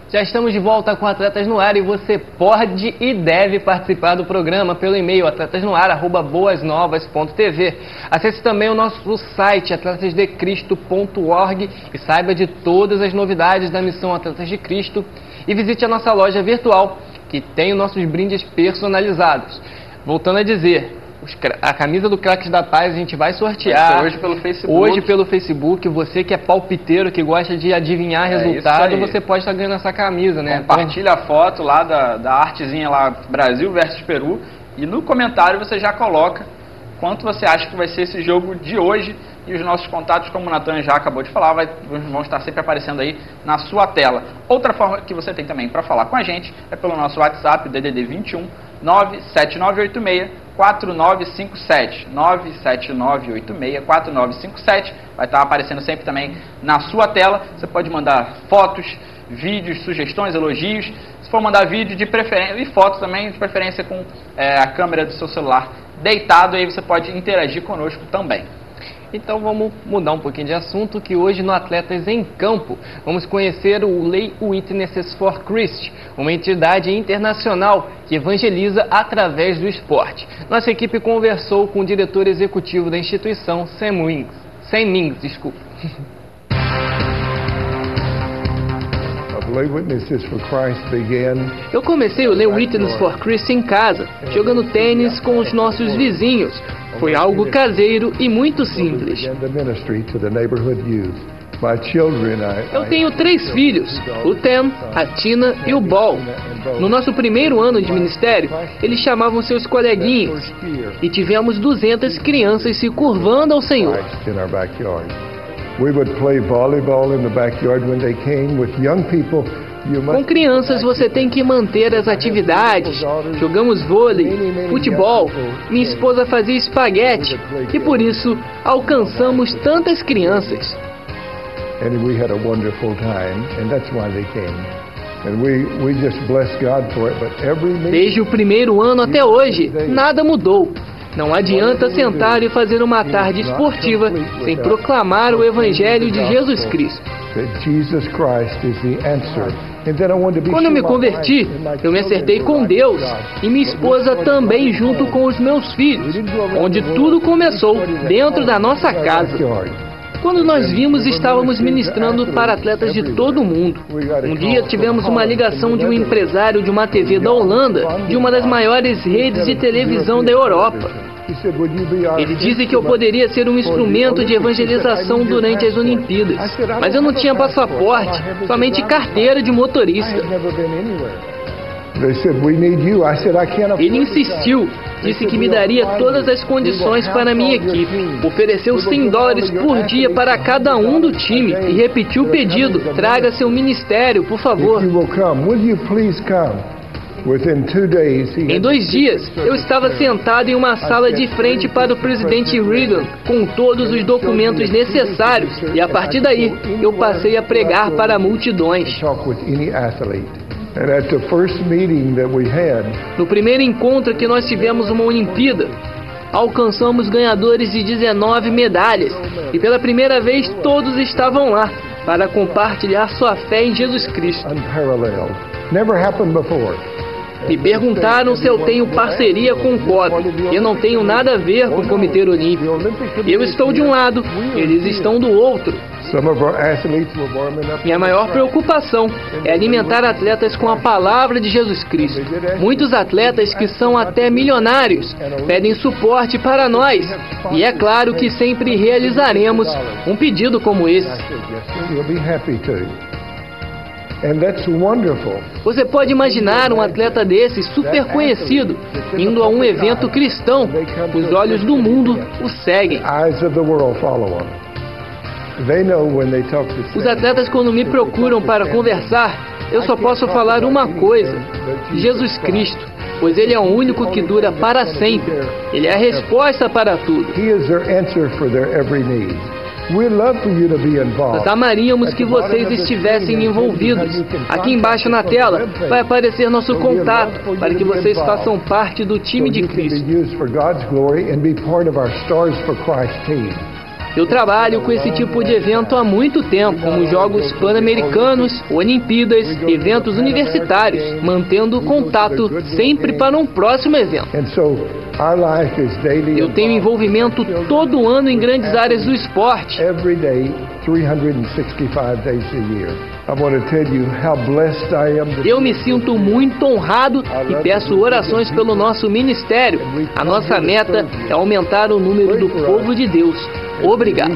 Já estamos de volta com Atletas no Ar e você pode e deve participar do programa pelo e-mail atletasnoar@boasnovas.tv. Acesse também o nosso site atletasdecristo.org e saiba de todas as novidades da missão Atletas de Cristo e visite a nossa loja virtual que tem os nossos brindes personalizados. Voltando a dizer, a camisa do Craques da Paz a gente vai sortear hoje pelo Facebook. Hoje pelo Facebook. Você que é palpiteiro, que gosta de adivinhar resultado, você pode estar ganhando essa camisa, né? Compartilha a foto lá da artezinha lá, Brasil versus Peru, e no comentário você já coloca quanto você acha que vai ser esse jogo de hoje. E os nossos contatos, como o Natan já acabou de falar, vão estar sempre aparecendo aí na sua tela. Outra forma que você tem também para falar com a gente é pelo nosso WhatsApp, DDD 21 97986 4957, 97986-4957, vai estar aparecendo sempre também na sua tela. Você pode mandar fotos, vídeos, sugestões, elogios. Se for mandar vídeo de preferência e fotos também, de preferência com a câmera do seu celular deitado, aí você pode interagir conosco também. Então vamos mudar um pouquinho de assunto, que hoje no Atletas em Campo vamos conhecer o Lay Witnesses for Christ, uma entidade internacional que evangeliza através do esporte. Nossa equipe conversou com o diretor executivo da instituição, Sam Mings. Eu comecei o Lay Witnesses for Christ em casa, jogando tênis com os nossos vizinhos. Foi algo caseiro e muito simples. Eu tenho 3 filhos, o Tem, a Tina e o Ball. No nosso primeiro ano de ministério, eles chamavam seus coleguinhas e tivemos 200 crianças se curvando ao Senhor. Com crianças você tem que manter as atividades. Jogamos vôlei, futebol, minha esposa fazia espaguete e por isso alcançamos tantas crianças. Desde o primeiro ano até hoje, nada mudou. Não adianta sentar e fazer uma tarde esportiva sem proclamar o Evangelho de Jesus Cristo. Quando eu me converti, eu me acertei com Deus e minha esposa também junto com os meus filhos, onde tudo começou dentro da nossa casa. Quando nós vimos, estávamos ministrando para atletas de todo o mundo. Um dia tivemos uma ligação de um empresário de uma TV da Holanda, de uma das maiores redes de televisão da Europa. Ele disse que eu poderia ser um instrumento de evangelização durante as Olimpíadas, mas eu não tinha passaporte, somente carteira de motorista. Ele insistiu, disse que me daria todas as condições para a minha equipe. Ofereceu $100 por dia para cada um do time e repetiu o pedido: traga seu ministério, por favor. Em 2 dias, eu estava sentado em uma sala de frente para o presidente Reagan, com todos os documentos necessários, e a partir daí, eu passei a pregar para multidões. No primeiro encontro que nós tivemos uma Olimpíada, alcançamos ganhadores de 19 medalhas, e pela primeira vez todos estavam lá para compartilhar sua fé em Jesus Cristo. Me perguntaram se eu tenho parceria com o COB. Eu não tenho nada a ver com o Comitê Olímpico. Eu estou de um lado, eles estão do outro. Minha maior preocupação é alimentar atletas com a palavra de Jesus Cristo. Muitos atletas que são até milionários pedem suporte para nós. E é claro que sempre realizaremos um pedido como esse. Você pode imaginar um atleta desse super conhecido indo a um evento cristão. Os olhos do mundo o seguem. Os atletas, quando me procuram para conversar, eu só posso falar uma coisa: Jesus Cristo, pois Ele é o único que dura para sempre. Ele é a resposta para tudo. Nós amaríamos que vocês estivessem envolvidos. Aqui embaixo na tela vai aparecer nosso contato para que vocês façam parte do time de Cristo. Eu trabalho com esse tipo de evento há muito tempo, como Jogos Pan-Americanos, Olimpíadas, eventos universitários, mantendo contato sempre para um próximo evento. Eu tenho envolvimento todo ano em grandes áreas do esporte. Eu me sinto muito honrado e peço orações pelo nosso ministério. A nossa meta é aumentar o número do povo de Deus. Obrigado.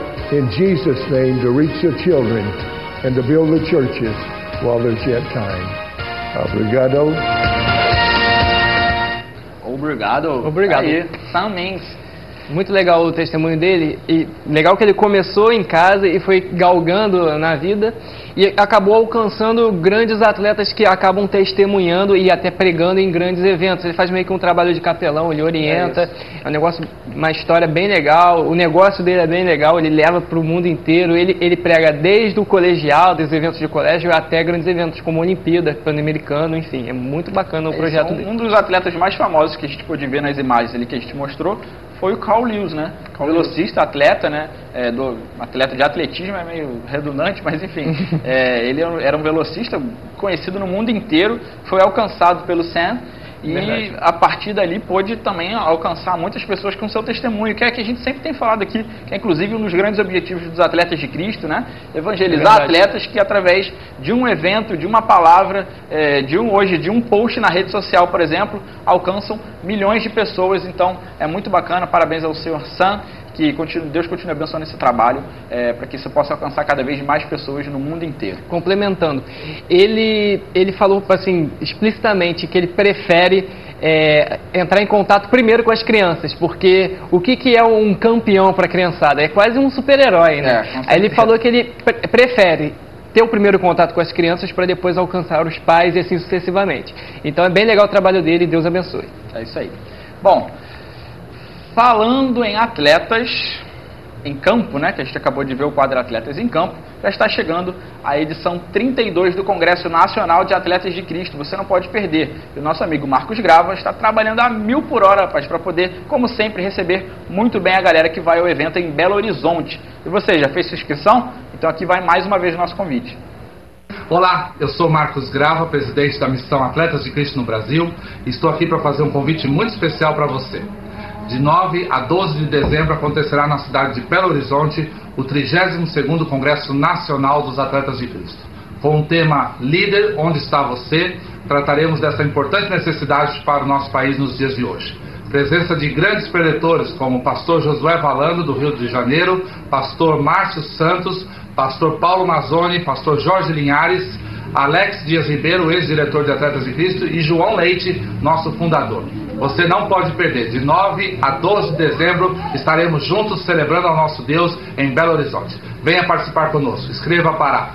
Obrigado. Aí, Sam Mendes. Muito legal o testemunho dele, e legal que ele começou em casa e foi galgando na vida e acabou alcançando grandes atletas que acabam testemunhando e até pregando em grandes eventos. Ele faz meio que um trabalho de capelão, ele orienta, é um negócio, uma história bem legal, o negócio dele é bem legal, ele leva para o mundo inteiro, ele prega desde o colegial, dos eventos de colégio, até grandes eventos como Olimpíada, Pan-Americano, enfim, é muito bacana o projeto dele. Um dos atletas mais famosos que a gente pôde ver nas imagens ali que a gente mostrou foi o Carl Lewis, né? Velocista, atleta, né? Atleta de atletismo, é meio redundante, mas enfim. Ele era um velocista conhecido no mundo inteiro, foi alcançado pelo Sam e a partir dali pôde também alcançar muitas pessoas com seu testemunho, que é que a gente sempre tem falado aqui, que é inclusive um dos grandes objetivos dos atletas de Cristo, né? Evangelizar atletas que através de um evento, de uma palavra, de um post na rede social, por exemplo, alcançam milhões de pessoas. Então é muito bacana, parabéns ao Sr. Sam, que Deus continue abençoando esse trabalho, para que isso possa alcançar cada vez mais pessoas no mundo inteiro. Complementando, ele falou assim, explicitamente que ele prefere entrar em contato primeiro com as crianças, porque o que é um campeão para a criançada? É quase um super-herói, né? Aí ele falou que ele prefere ter o primeiro contato com as crianças para depois alcançar os pais e assim sucessivamente. Então é bem legal o trabalho dele e Deus abençoe. É isso aí. Bom, falando em atletas em campo, né, que a gente acabou de ver o quadro Atletas em Campo, já está chegando a edição 32 do Congresso Nacional de Atletas de Cristo. Você não pode perder. E o nosso amigo Marcos Grava está trabalhando a 1000 por hora, rapaz, para poder, como sempre, receber muito bem a galera que vai ao evento em Belo Horizonte. E você, já fez sua inscrição? Então aqui vai mais uma vez o nosso convite. Olá, eu sou Marcos Grava, presidente da Missão Atletas de Cristo no Brasil, e estou aqui para fazer um convite muito especial para você. De 9 a 12 de dezembro acontecerá na cidade de Belo Horizonte o 32º Congresso Nacional dos Atletas de Cristo. Com o tema Líder, onde está você? Trataremos dessa importante necessidade para o nosso país nos dias de hoje. Presença de grandes preletores como o pastor Josué Valando, do Rio de Janeiro, pastor Márcio Santos, pastor Paulo Mazzoni, pastor Jorge Linhares, Alex Dias Ribeiro, ex-diretor de Atletas de Cristo, e João Leite, nosso fundador. Você não pode perder. De 9 a 12 de dezembro estaremos juntos celebrando ao nosso Deus em Belo Horizonte. Venha participar conosco. Escreva para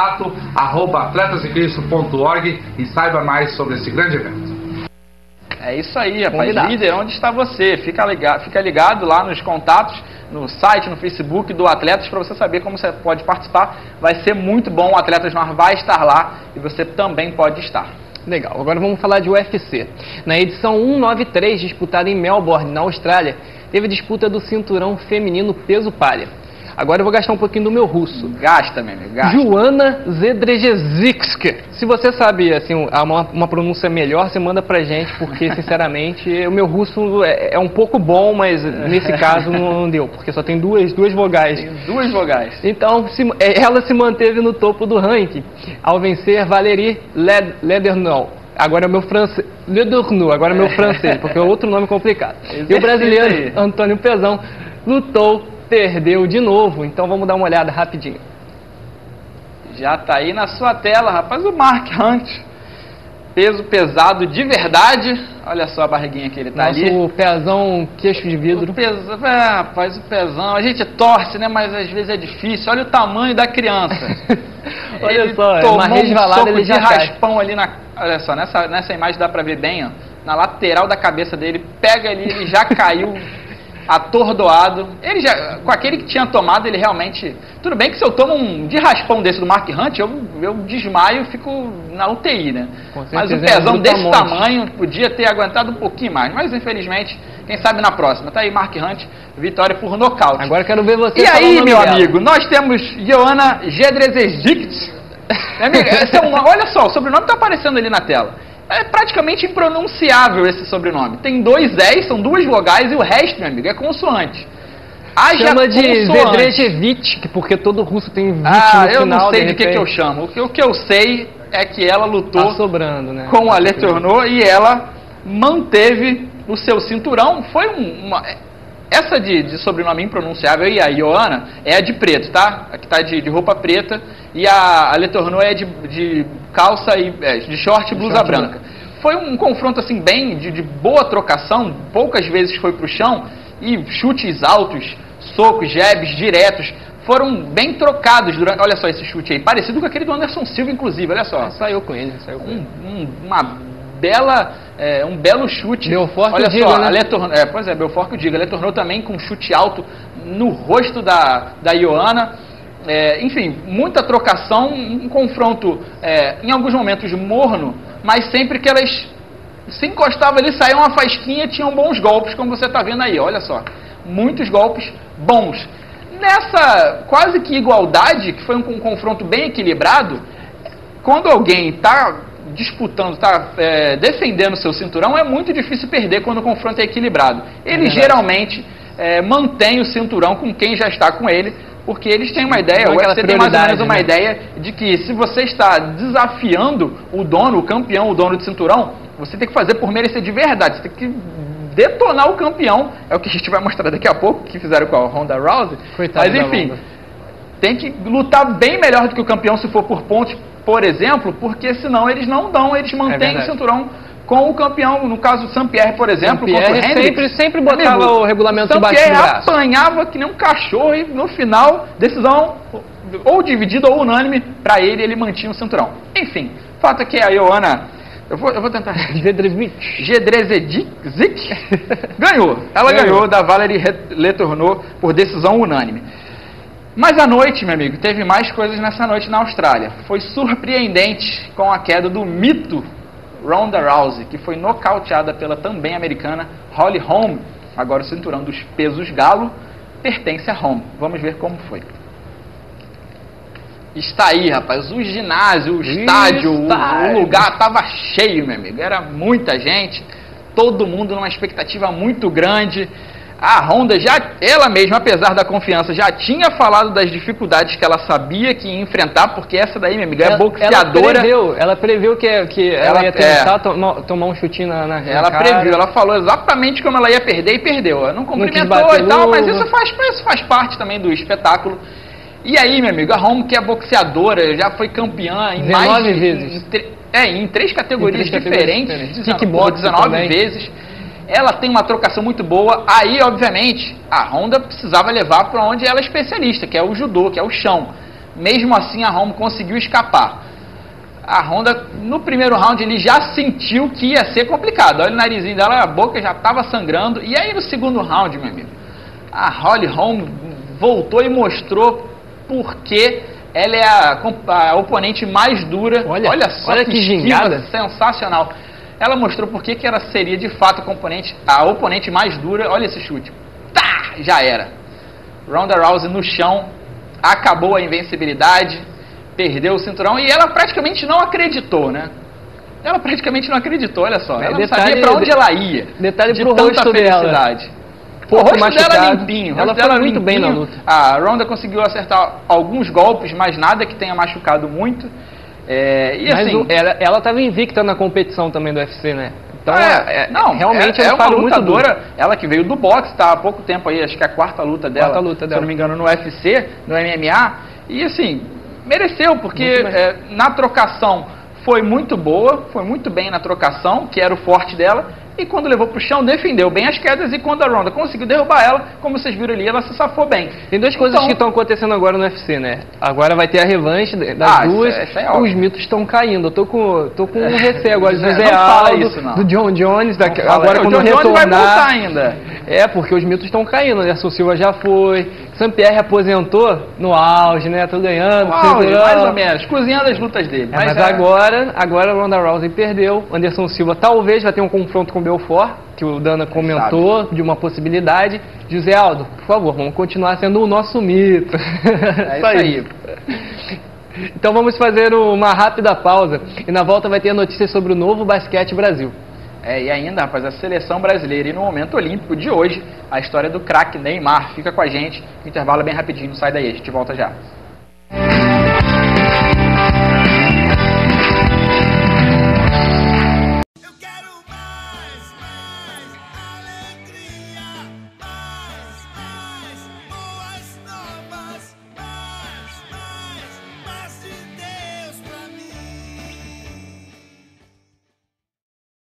contato@atletasdecristo.org e saiba mais sobre esse grande evento. É isso aí, rapaz. Líder, onde está você? Fica ligado lá nos contatos, no site, no Facebook do Atletas, para você saber como você pode participar. Vai ser muito bom, o Atletas Nós vai estar lá e você também pode estar. Legal, agora vamos falar de UFC. Na edição 193, disputada em Melbourne, na Austrália, teve a disputa do cinturão feminino peso palha. Agora eu vou gastar um pouquinho do meu russo. Gasta, meu amigo, gasta. Joanna Jedrzejczyk. Se você sabe assim, uma pronúncia melhor, você manda pra gente, porque sinceramente o meu russo é um pouco bom, mas nesse caso não deu, porque só tem duas vogais. Tem duas vogais. Então ela se manteve no topo do ranking ao vencer Valérie Ledernow. Agora é o meu francês, porque é outro nome complicado. E o brasileiro Antônio Pezão lutou, perdeu de novo, então vamos dar uma olhada rapidinho. Já está aí na sua tela, rapaz, o Mark Hunt, peso pesado de verdade, olha só a barriguinha que ele está ali. O pezão, queixo de vidro. Rapaz, o pezão, a gente torce, né, mas às vezes é difícil, olha o tamanho da criança. Olha só, uma resvalada, ele já raspão ali olha só, nessa imagem dá para ver bem, ó, na lateral da cabeça dele, pega ali, ele já caiu. atordoado. Ele já, com aquele que tinha tomado, ele realmente... Tudo bem que se eu tomo um de raspão desse do Mark Hunt, eu desmaio e fico na UTI, né? Mas um pezão desse tamanho podia ter aguentado um pouquinho mais. Mas, infelizmente, quem sabe na próxima. Tá aí, Mark Hunt, vitória por nocaute. Agora quero ver você. E aí, meu amigo, nós temos Joanna Jedrzejczyk. Olha só, o sobrenome está aparecendo ali na tela. É praticamente impronunciável esse sobrenome. Tem 2 S, são 2 vogais e o resto, meu amigo, é consoante. Chama de Vedrejevich, porque todo russo tem 20 no final. Eu não sei de que eu chamo. O que eu sei é que ela lutou tá sobrando, né? com a Letourneau e ela manteve o seu cinturão. Foi essa de sobrenome impronunciável e a Joanna é a de preto, tá? A que tá de roupa preta e a Letourneau é de calça e de short e blusa branca. Foi um confronto assim bem de boa trocação, poucas vezes foi pro chão e chutes altos, socos, jabs diretos, foram bem trocados durante. Olha só esse chute aí, parecido com aquele do Anderson Silva, inclusive, olha só. Saiu com ele, um belo chute. Belfort, olha diga, só, né? Pois é, Belfort que eu digo. Ela tornou também com um chute alto no rosto da Joanna. Enfim, muita trocação, um confronto em alguns momentos morno, mas sempre que elas se encostavam ali, saía uma faísquinha, tinham bons golpes, como você está vendo aí, olha só. Muitos golpes bons. Nessa quase que igualdade, que foi um confronto bem equilibrado, quando alguém está disputando, está defendendo seu cinturão, é muito difícil perder quando o confronto é equilibrado. Ele geralmente mantém o cinturão com quem já está com ele, porque eles têm uma ideia, o UFC tem mais ou menos uma ideia de que se você está desafiando o dono, o campeão, o dono de cinturão, você tem que fazer por merecer de verdade, você tem que detonar o campeão, é o que a gente vai mostrar daqui a pouco, que fizeram com a Ronda Rousey. Coitado. Mas enfim, tem que lutar bem melhor do que o campeão se for por pontos, por exemplo, porque senão eles não dão, eles mantêm o cinturão com o campeão, no caso do Saint-Pierre, por exemplo, contra o Hendricks, sempre botava o regulamento de baixo do braço. Saint-Pierre apanhava que nem um cachorro e no final, decisão ou dividida ou unânime, para ele mantinha o cinturão. Enfim, fato é que a Joanna, eu vou tentar. Jedrzejczyk ganhou. Ela ganhou da Valerie Letourneau por decisão unânime. Mas à noite, meu amigo, teve mais coisas nessa noite na Austrália. Foi surpreendente com a queda do mito Ronda Rousey, que foi nocauteada pela também americana Holly Holm. Agora o cinturão dos pesos galo pertence a Holm. Vamos ver como foi. Está aí, rapaz, o ginásio, o estádio, o lugar estava cheio, meu amigo. Era muita gente, todo mundo numa expectativa muito grande. A Ronda, ela mesma, apesar da confiança, já tinha falado das dificuldades que ela sabia que ia enfrentar, porque essa daí, minha amiga, é boxeadora. Ela previu que ela ia tentar tomar um chutinho na Ela cara. previu, ela falou exatamente como ela ia perder e perdeu. Ela não cumprimentou e tal, mas isso faz parte também do espetáculo. E aí, meu amigo, a Holm, que é boxeadora, já foi campeã em 19 vezes. Em 3 categorias diferentes. Kickbox 19 vezes. Ela tem uma trocação muito boa. Aí, obviamente, a Ronda precisava levar para onde ela é especialista, que é o judô, que é o chão. Mesmo assim, a Holm conseguiu escapar. A Ronda, no primeiro round, ele já sentiu que ia ser complicado. Olha o narizinho dela, a boca já estava sangrando. E aí, no segundo round, meu amigo, a Holly Holm voltou e mostrou porque ela é a oponente mais dura. Olha só que gingada sensacional. Ela mostrou porque que ela seria de fato a oponente mais dura. Olha esse chute. Tá, já era. Ronda Rousey no chão, acabou a invencibilidade, perdeu o cinturão e ela praticamente não acreditou, né? Ela praticamente não acreditou, olha só. Ela não sabia pra onde ela ia. Detalhe de pro tanta rosto felicidade. dela. O rosto dela é limpinho. Ela foi muito bem na luta. A Ronda conseguiu acertar alguns golpes, mas nada que tenha machucado muito. Mas assim, ela estava invicta na competição também do UFC, né? Então, realmente é uma lutadora. Ela que veio do boxe, tá há pouco tempo aí, acho que é a quarta luta dela, se eu não me engano, no UFC, no MMA. E assim, mereceu, porque na trocação foi muito boa, foi muito bem na trocação, que era o forte dela. e quando levou pro chão, defendeu bem as quedas, e quando a Ronda conseguiu derrubar ela, como vocês viram ali, ela se safou bem. Tem duas coisas que estão acontecendo agora no UFC, né? Agora vai ter a revanche das duas, os mitos estão caindo. Eu tô com um receio agora do Zé Aldo, do John Jones, agora quando retornar... vai voltar ainda. Porque os mitos estão caindo, né? Anderson Silva já foi, Saint-Pierre aposentou no auge, né? Tô ganhando, mais ou menos, cozinhando as lutas dele. Mas agora a Ronda Rousey perdeu, Anderson Silva talvez vai ter um confronto com o Belfort, que o Dana comentou de uma possibilidade. José Aldo, por favor, vamos continuar sendo o nosso mito. É isso aí. Então vamos fazer uma rápida pausa e na volta vai ter notícias sobre o Novo Basquete Brasil. E ainda, rapaz, a seleção brasileira e no momento olímpico de hoje, a história do craque Neymar. Fica com a gente, intervalo bem rapidinho, não sai daí, a gente volta já.